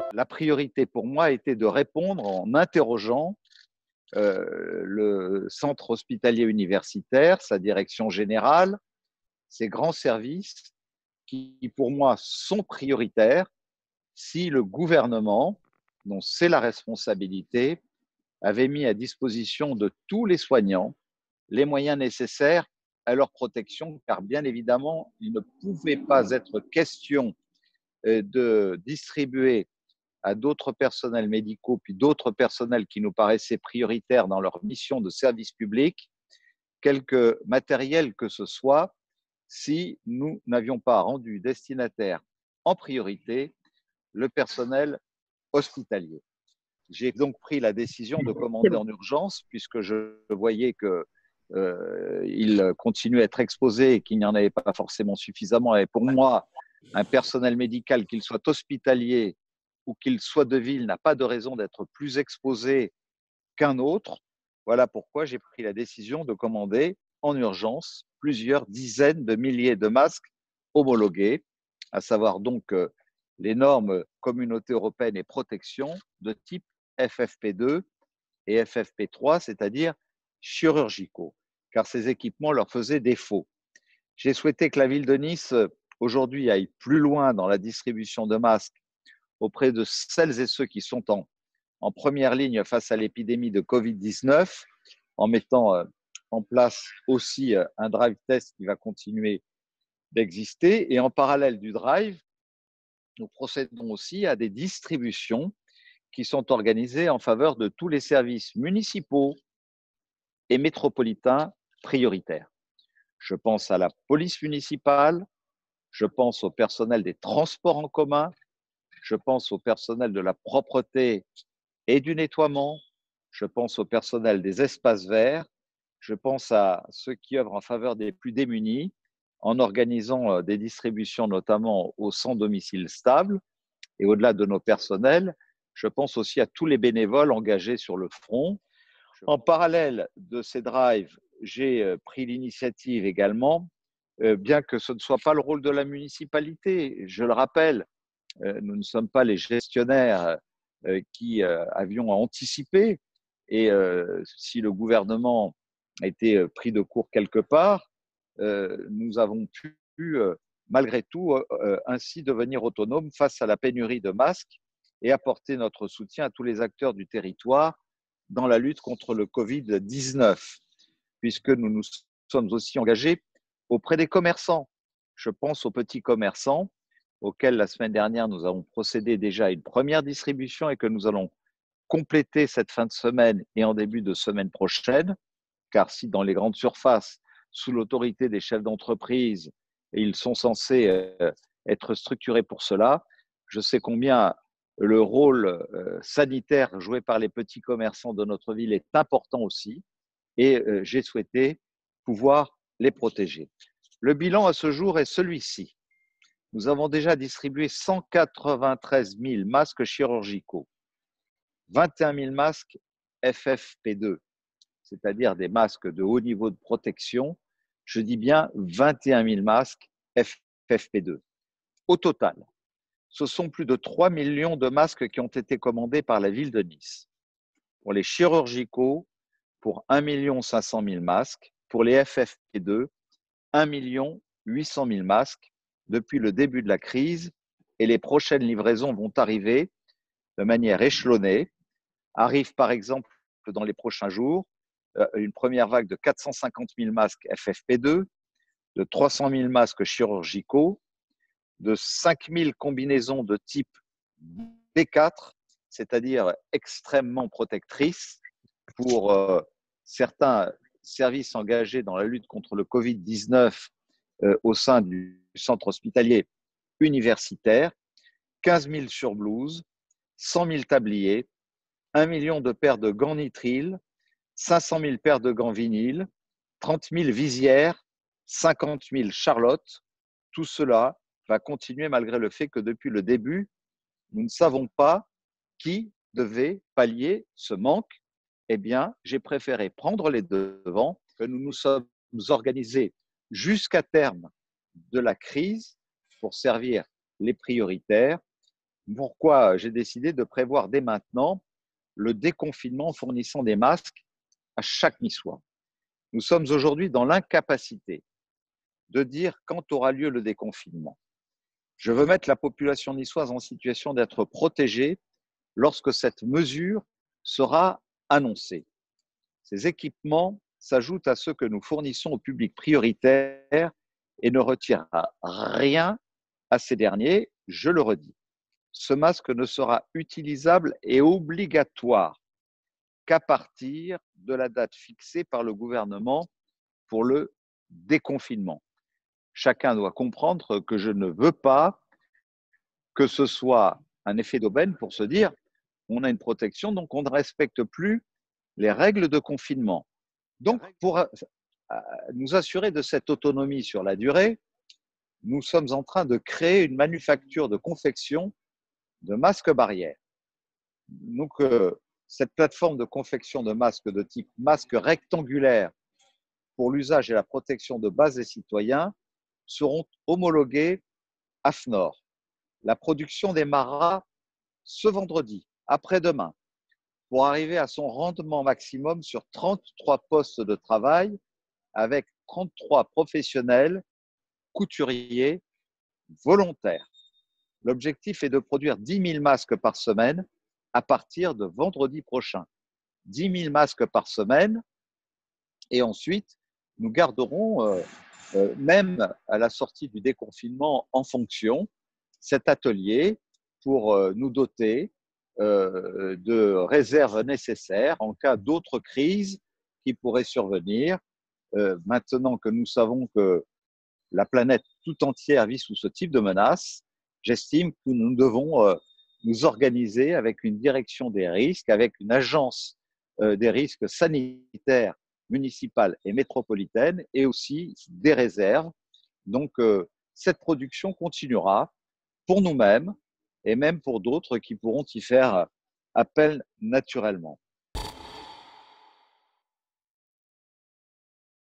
La priorité pour moi était de répondre en interrogeant le centre hospitalier universitaire, sa direction générale, ses grands services qui, pour moi, sont prioritaires si le gouvernement, dont c'est la responsabilité, avait mis à disposition de tous les soignants les moyens nécessaires à leur protection, car bien évidemment, il ne pouvait pas être question de distribuer à d'autres personnels médicaux, puis d'autres personnels qui nous paraissaient prioritaires dans leur mission de service public, quelque matériel que ce soit, si nous n'avions pas rendu destinataire en priorité le personnel hospitalier. J'ai donc pris la décision de commander en urgence, puisque je voyais que il continuait à être exposé et qu'il n'y en avait pas forcément suffisamment. Et pour moi, un personnel médical, qu'il soit hospitalier ou qu'il soit de ville, n'a pas de raison d'être plus exposé qu'un autre. Voilà pourquoi j'ai pris la décision de commander en urgence plusieurs dizaines de milliers de masques homologués, à savoir donc les normes communauté européenne et protection de type FFP2 et FFP3, c'est-à-dire chirurgicaux, car ces équipements leur faisaient défaut. J'ai souhaité que la ville de Nice aujourd'hui aille plus loin dans la distribution de masques auprès de celles et ceux qui sont en première ligne face à l'épidémie de Covid-19, en mettant en place aussi un drive test qui va continuer d'exister. Et en parallèle du drive, nous procédons aussi à des distributions qui sont organisées en faveur de tous les services municipaux et métropolitains prioritaires. Je pense à la police municipale, je pense au personnel des transports en commun, je pense au personnel de la propreté et du nettoiement, je pense au personnel des espaces verts, je pense à ceux qui œuvrent en faveur des plus démunis en organisant des distributions notamment au sans domicile stable. Et au-delà de nos personnels, je pense aussi à tous les bénévoles engagés sur le front. En parallèle de ces drives, j'ai pris l'initiative également, bien que ce ne soit pas le rôle de la municipalité, je le rappelle, nous ne sommes pas les gestionnaires qui avions anticipé. Et si le gouvernement a été pris de court quelque part, nous avons pu, malgré tout, ainsi devenir autonomes face à la pénurie de masques et apporter notre soutien à tous les acteurs du territoire dans la lutte contre le Covid-19, puisque nous nous sommes aussi engagés auprès des commerçants. Je pense aux petits commerçants auxquels la semaine dernière nous avons procédé déjà à une première distribution et que nous allons compléter cette fin de semaine et en début de semaine prochaine, car si dans les grandes surfaces, sous l'autorité des chefs d'entreprise, et ils sont censés être structurés pour cela, je sais combien le rôle sanitaire joué par les petits commerçants de notre ville est important aussi, et j'ai souhaité pouvoir les protéger. Le bilan à ce jour est celui-ci. Nous avons déjà distribué 193 000 masques chirurgicaux, 21 000 masques FFP2, c'est-à-dire des masques de haut niveau de protection. Je dis bien 21 000 masques FFP2. Au total, ce sont plus de 3 millions de masques qui ont été commandés par la ville de Nice. Pour les chirurgicaux, pour 1 500 000 masques. Pour les FFP2, 1 800 000 masques depuis le début de la crise, et les prochaines livraisons vont arriver de manière échelonnée. Arrive par exemple dans les prochains jours une première vague de 450 000 masques FFP2, de 300 000 masques chirurgicaux, de 5 000 combinaisons de type B4, c'est-à-dire extrêmement protectrices pour certains services engagés dans la lutte contre le Covid-19 au sein du centre hospitalier universitaire, 15 000 surblouses, 100 000 tabliers, 1 million de paires de gants nitriles, 500 000 paires de gants vinyles, 30 000 visières, 50 000 charlottes. Tout cela va continuer malgré le fait que depuis le début, nous ne savons pas qui devait pallier ce manque. Eh bien, j'ai préféré prendre les devants, que nous nous sommes organisés jusqu'à terme de la crise pour servir les prioritaires. pourquoi j'ai décidé de prévoir dès maintenant le déconfinement en fournissant des masques à chaque Niçois. Nous sommes aujourd'hui dans l'incapacité de dire quand aura lieu le déconfinement. Je veux mettre la population niçoise en situation d'être protégée lorsque cette mesure sera annoncée. Ces équipements s'ajoutent à ceux que nous fournissons au public prioritaire et ne retirent rien à ces derniers, je le redis. Ce masque ne sera utilisable et obligatoire qu'à partir de la date fixée par le gouvernement pour le déconfinement. Chacun doit comprendre que je ne veux pas que ce soit un effet d'aubaine pour se dire on a une protection, donc on ne respecte plus les règles de confinement. Donc, pour nous assurer de cette autonomie sur la durée, nous sommes en train de créer une manufacture de confection de masques barrières. Donc, cette plateforme de confection de masques de type masque rectangulaire pour l'usage et la protection de base des citoyens seront homologués AFNOR. La production démarrera ce vendredi, après-demain, pour arriver à son rendement maximum sur 33 postes de travail avec 33 professionnels, couturiers, volontaires. L'objectif est de produire 10 000 masques par semaine à partir de vendredi prochain. 10 000 masques par semaine et ensuite, nous garderons, même à la sortie du déconfinement en fonction, cet atelier pour nous doter de réserves nécessaires en cas d'autres crises qui pourraient survenir. Maintenant que nous savons que la planète tout entière vit sous ce type de menace, j'estime que nous devons nous organiser avec une direction des risques, avec une agence des risques sanitaires municipale et métropolitaine et aussi des réserves. Donc, cette production continuera pour nous-mêmes et même pour d'autres qui pourront y faire appel naturellement.